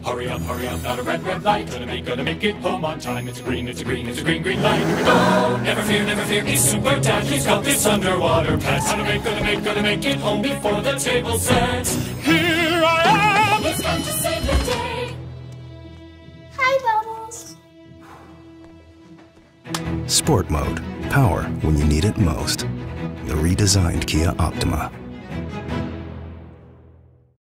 hurry up, got a red, red light. Gonna make it home on time. It's a green, green light. Here we go. Never fear, he's super dad. He's got this underwater pet. Gonna make it home before the table sets. Here I am! It's time to save the day. Hi, Bubbles. Sport mode. Power when you need it most. The redesigned Kia Optima.